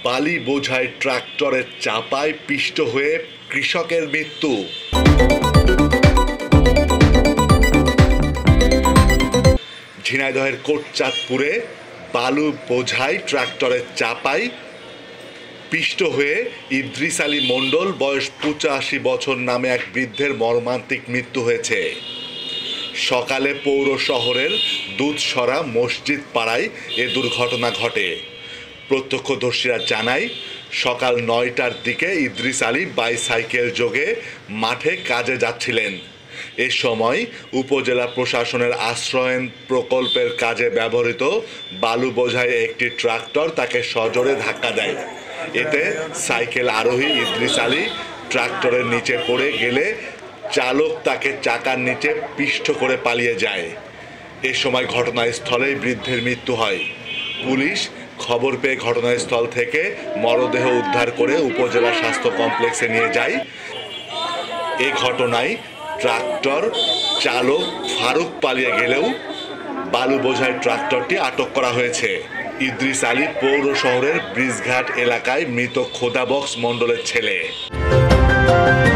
বালি বোঝাই ট্রাক্টরের চাপায় পিষ্ট হয়ে কৃষকের মৃত্যু। ঝিনাইদহের কোটচাঁদপুরে বালু বোঝাই ট্রাক্টরের চাপায় পিষ্ট হয়ে ইদ্রিস আলী মণ্ডল বয়স 85 বছর নামে এক বৃদ্ধের মর্মান্তিক মৃত্যু হয়েছে। সকালে পৌর শহরের দুধসরা মসজিদ পাড়ায় এ দুর্ঘটনা ঘটে। প্রত্যক্ষদর্শীরা জানায়, সকাল 9টার দিকে ইদ্রিস আলী বাইসাইকেল যোগে মাঠে কাজে যাচ্ছিলেন। এ সময় উপজেলা প্রশাসনের আশ্রয়ন প্রকল্পের কাজে ব্যবহৃত বালু বোঝাই একটি ট্রাক্টর তাকে সজোরে ধাক্কা দেয়। এতে সাইকেল আরোহী ইদ্রিস আলী ট্রাক্টরের নিচে পড়ে গেলে চালক তাকে চাকার নিচে পিষ্ট করে পালিয়ে যায়। এ সময় ঘটনাস্থলেই বৃদ্ধের মৃত্যু হয়। পুলিশ খবর পেয়ে ঘটনাস্থল থেকে মরদেহ উদ্ধার করে উপজেলা স্বাস্থ্য কমপ্লেক্সে নিয়ে যায়। এ ঘটনায় ট্রাক্টর চালক ফারুক পালিয়ে গেলেও বালু বোঝাই ট্রাক্টরটি আটক করা হয়েছে। ইদ্রিস আলী পৌর শহরের ব্রিজঘাট এলাকায় মৃত খোদাবক্স মণ্ডলের ছেলে।